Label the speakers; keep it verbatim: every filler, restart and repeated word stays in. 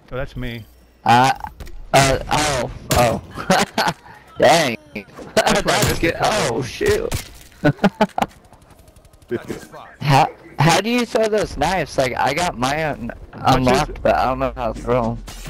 Speaker 1: Oh, that's me.
Speaker 2: Uh, uh, oh, oh. Dang.
Speaker 1: That's why I
Speaker 2: That's
Speaker 1: missed a
Speaker 2: good.
Speaker 1: couple.
Speaker 2: Oh, shoot.
Speaker 3: That's a spot.
Speaker 2: How, how do you throw those knives? Like, I got mine
Speaker 1: Punches.
Speaker 2: unlocked, but I don't know how to throw them.